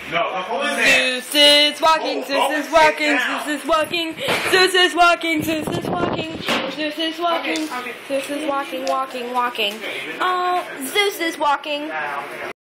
No, the hole is there. Zeus is walking, Zeus is walking, Zeus is walking, Zeus is walking, Zeus is walking, Zeus is walking, Zeus is walking, walking, walking. Oh, Zeus is walking.